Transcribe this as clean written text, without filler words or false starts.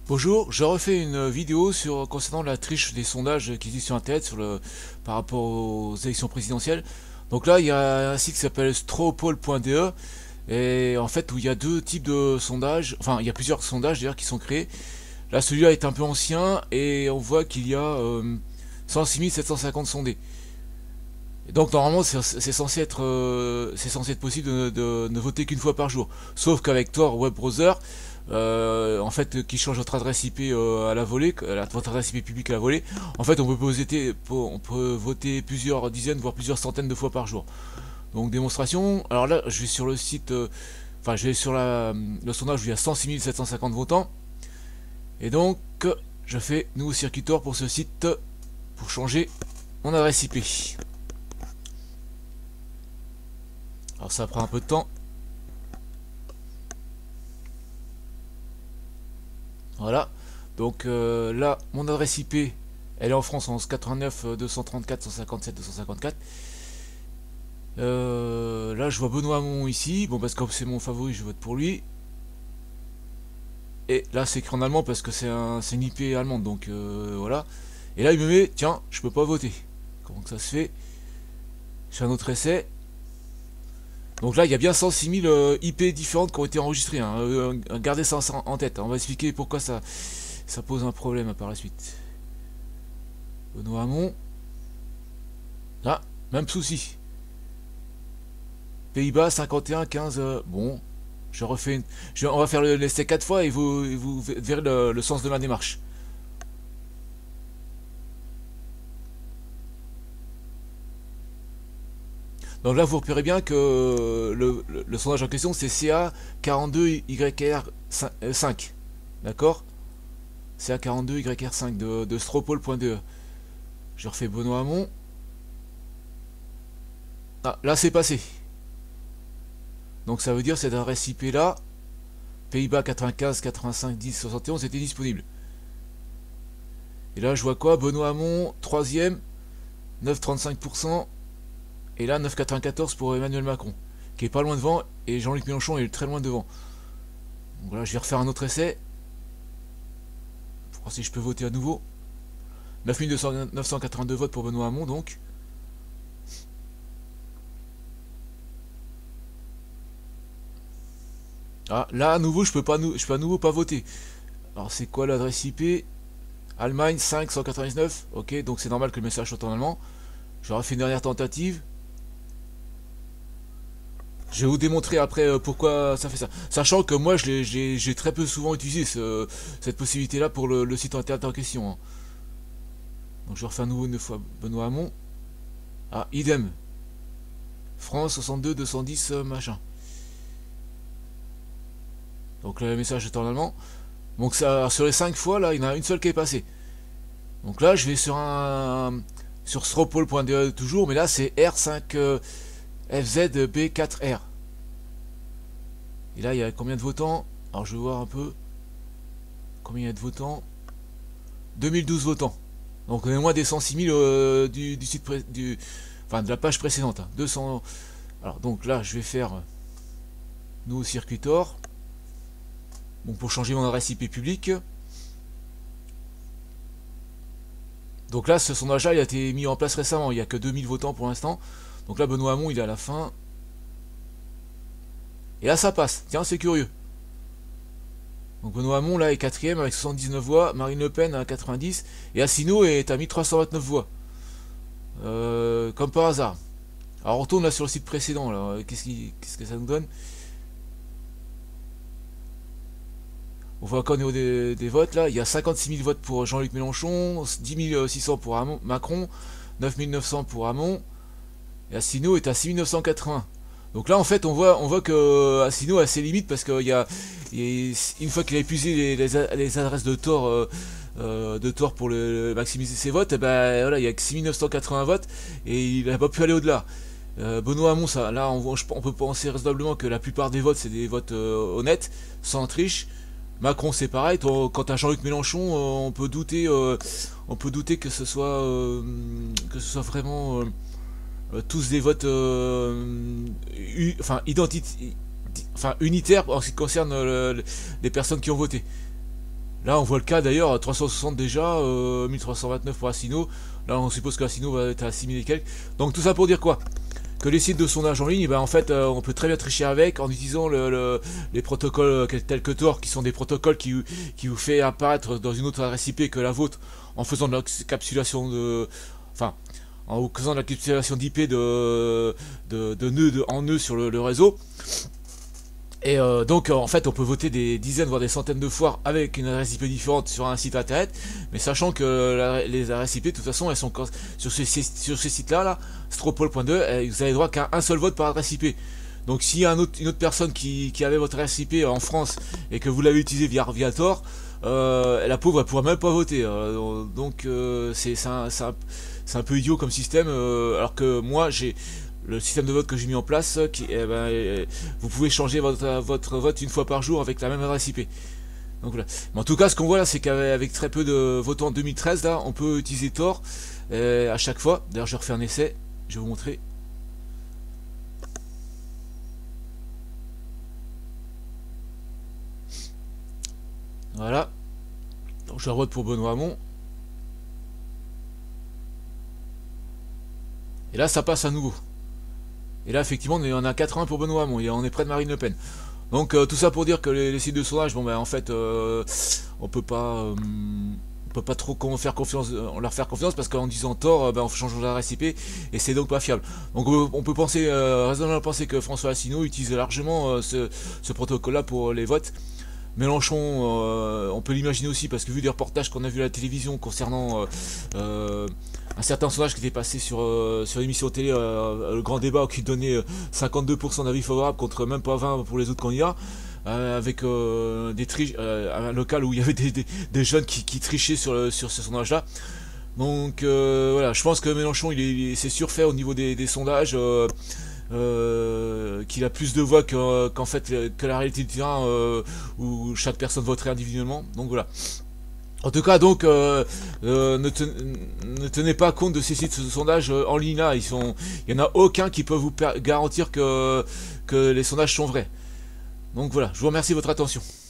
Bonjour, je refais une vidéo concernant la triche des sondages qui existent sur Internet par rapport aux élections présidentielles. Donc là, il y a un site qui s'appelle strawpoll.de et en fait où il y a deux types de sondages, enfin il y a plusieurs sondages d'ailleurs qui sont créés. Là, celui-là est un peu ancien et on voit qu'il y a 106 750 sondés. Et donc normalement c'est censé être possible de ne voter qu'une fois par jour. Sauf qu'avec Tor Web Browser, en fait, qui change votre adresse IP à la volée, votre adresse IP publique à la volée, en fait on peut voter plusieurs dizaines voire plusieurs centaines de fois par jour. Donc démonstration. Alors là je vais sur le site, enfin je vais sur le sondage où il y a 106 750 votants. Et donc je fais nouveau circuit Tor pour ce site pour changer mon adresse IP. Alors ça prend un peu de temps. Voilà. Donc là, mon adresse IP, elle est en France en 89 234 157 254. Là, je vois Benoît Hamon ici. Bon, parce que c'est mon favori, je vote pour lui. Et là, c'est écrit en allemand parce que c'est une IP allemande. Donc voilà. Et là, il me met, tiens, je peux pas voter. Comment que ça se fait? Je fais un autre essai. Donc là, il y a bien 106 000 IP différentes qui ont été enregistrées. Hein. Gardez ça en tête. Hein. On va expliquer pourquoi ça pose un problème par la suite. Benoît Hamon. Ah, même souci. Pays-Bas, 51, 15. Bon, je refais on va faire l'essai 4 fois et vous verrez le sens de ma démarche. Donc là, vous repérez bien que le sondage en question, c'est CA42YR5. D'accord? CA42YR5 de stropole.de. Je refais Benoît Hamon. Ah, là, c'est passé. Donc ça veut dire cette adresse IP là, Pays-Bas 95 85 10 71 était disponible. Et là, je vois quoi? Benoît Hamon, 3ème, 9,35%. Et là, 9,94 pour Emmanuel Macron, qui est pas loin devant, et Jean-Luc Mélenchon est très loin devant. Donc voilà, je vais refaire un autre essai, pour voir si je peux voter à nouveau. 982 votes pour Benoît Hamon, donc. Ah, là, à nouveau, je peux à nouveau pas voter. Alors, c'est quoi l'adresse IP? Allemagne 5 199. Ok, donc c'est normal que le message soit en allemand. J'aurais fait une dernière tentative. Je vais vous démontrer après pourquoi ça fait ça. Sachant que moi, j'ai très peu souvent utilisé cette possibilité-là pour le site internet en question. Hein. Donc je refais à nouveau une fois Benoît Hamon. Ah, idem. France 62 210 machin. Donc là, le message est en allemand. Donc ça, sur les 5 fois, là, il y en a une seule qui est passée. Donc là, je vais sur stropole.de toujours, mais là c'est R5 FZB4R. Et là, il y a combien de votants? Alors, je vais voir un peu. Combien il y a de votants? 2012 votants. Donc, on est moins des 106 000 du site enfin, de la page précédente. Hein. 200. Alors, donc là, je vais faire nouveau circuit Tor. Bon, pour changer mon adresse IP publique. Donc là, ce sondage-là, il a été mis en place récemment. Il n'y a que 2000 votants pour l'instant. Donc là, Benoît Hamon, il est à la fin. Et là, ça passe. Tiens, c'est curieux. Donc Benoît Hamon, là, est 4ème avec 79 voix. Marine Le Pen à 90. Et Asselineau est à 1329 voix. Comme par hasard. Alors, on retourne là sur le site précédent. Qu'est-ce que ça nous donne? On voit qu'au niveau des votes, là, il y a 56 000 votes pour Jean-Luc Mélenchon, 10 600 pour Macron, 9 900 pour Hamon, et Asselineau est à 6 980. Donc là, en fait, on voit que Asselineau a ses limites parce qu'il une fois qu'il a épuisé les adresses de Tor pour maximiser ses votes, et ben voilà, il y a que 6 980 votes et il n'a pas pu aller au-delà. Benoît Hamon, ça, là, on peut penser raisonnablement que la plupart des votes, c'est des votes honnêtes, sans triche. Macron, c'est pareil. Quant à Jean-Luc Mélenchon, on peut douter que ce soit vraiment tous des votes enfin unitaires en ce qui concerne les personnes qui ont voté. Là, on voit le cas d'ailleurs, 360 déjà, 1329 pour Assino. Là, on suppose que Assino va être à 6000 et quelques. Donc tout ça pour dire quoi? Que les sites de sondage en ligne, eh ben, en fait, on peut très bien tricher avec en utilisant les protocoles tels que Tor, qui sont des protocoles qui vous fait apparaître dans une autre adresse IP que la vôtre, en faisant de l'encapsulation de... Enfin, en faisant de l'encapsulation d'IP de nœuds en nœuds sur le réseau. Et donc en fait on peut voter des dizaines voire des centaines de fois avec une adresse IP différente sur un site internet, mais sachant que les adresses IP de toute façon elles sont sur ces sites là, Stropol.2, vous avez droit qu'à un seul vote par adresse IP. Donc s'il y a une autre personne qui avait votre adresse IP en France et que vous l'avez utilisé via Tor, la pauvre elle pourra même pas voter. Donc c'est un peu idiot comme système, alors que moi j'ai le système de vote que j'ai mis en place, vous pouvez changer votre vote une fois par jour avec la même adresse IP. Donc voilà. Mais en tout cas, ce qu'on voit là, c'est qu'avec très peu de votants en 2013, là, on peut utiliser Tor à chaque fois. D'ailleurs, je vais refaire un essai. Je vais vous montrer. Voilà. Donc je vote pour Benoît Hamon. Et là, ça passe à nouveau. Et là, effectivement, on en a 80 pour Benoît Hamon, et on est près de Marine Le Pen. Donc, tout ça pour dire que les sites de sondage, bon, ben, en fait, on peut pas trop leur faire confiance, parce qu'en disant tort, ben, on change d'adresse IP, et c'est donc pas fiable. Donc, on peut penser, raisonnablement penser que François Asselineau utilise largement ce protocole-là pour les votes. Mélenchon, on peut l'imaginer aussi, parce que vu les reportages qu'on a vu à la télévision concernant un certain sondage qui était passé sur l'émission télé, le grand débat, qui donnait 52% d'avis favorables contre même pas 20 pour les autres candidats, avec des triches, un local où il y avait des jeunes qui trichaient sur ce sondage-là. Donc voilà, je pense que Mélenchon, c'est surfait au niveau des sondages. Qu'il a plus de voix qu'en fait que la réalité du terrain, où chaque personne voterait individuellement. Donc voilà. En tout cas, donc, ne tenez pas compte de ces sites de sondage en ligne là. Il y en a aucun qui peut vous garantir que les sondages sont vrais. Donc voilà, je vous remercie de votre attention.